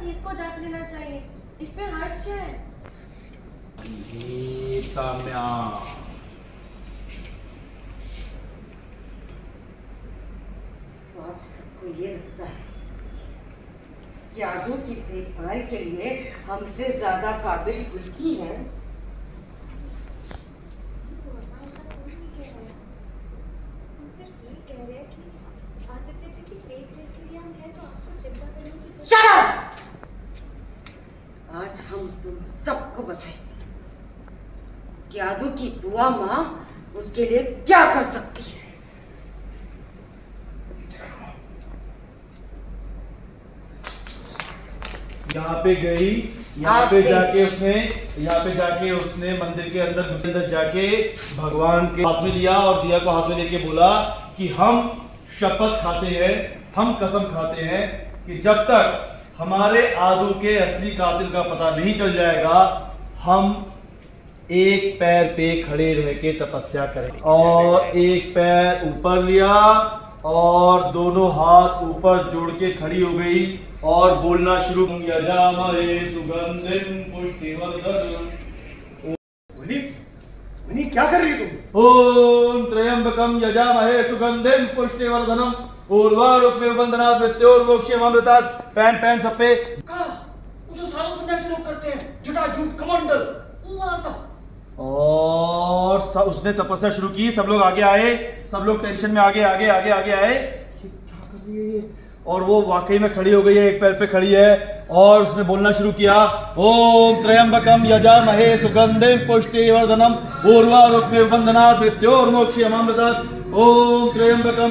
चीज को जांच लेना चाहिए। इसमें हर्ज क्या है? काम्या, तो आप सबको ये लगता है कि आदू की देखभाल के लिए हमसे ज्यादा काबिल कुछ है? हम सिर्फ ये कह रहे हैं कि आदित्य जी की देख रेख के लिए हम हैं, तो आपको चिंता करने की Shut up! आज हम तुम सबको बताएंगे कि आदू की बुआ माँ उसके लिए क्या कर सकती है। यहाँ पे जाके उसने मंदिर के अंदर जाके भगवान के हाथ में लिया और दिया को हाथ में लेके बोला कि हम शपथ खाते हैं, हम कसम खाते हैं कि जब तक हमारे आदू के असली कातिल का पता नहीं चल जाएगा, हम एक पैर पे खड़े रह के तपस्या करेंगे। और एक पैर ऊपर लिया और दोनों हाथ ऊपर जोड़ के खड़ी हो गई और बोलना शुरू। यजामहे सुगंधिं पुष्टिवर्धनम्। मनी क्या कर रही है तुम? ओम त्र्यंबकम यजामहे सुगंधिं पुष्टिवर्धनम् उर्वारुकमेव बन्धनात् मृत्योर्मोक्षयमामृतात्। पैन सब पे जो साधु सन्यासी लोग करते हैं, जटाजूट कमंडल, वो वाला था। और उसने तपस्या शुरू की। सब लोग आगे आए, सब लोग टेंशन में आगे आए। ये क्या कर रही है ये? और वो वाकई में खड़ी हो गई है, एक पैर पे खड़ी है और उसने बोलना शुरू किया, ओम त्र्यंबकम यजामहे सुगंधिं पुष्टिवर्धनम् उर्वारुकमेव बन्धनात् मृत्योर्मोक्षयमामृतात्। ओम त्र्यंबकम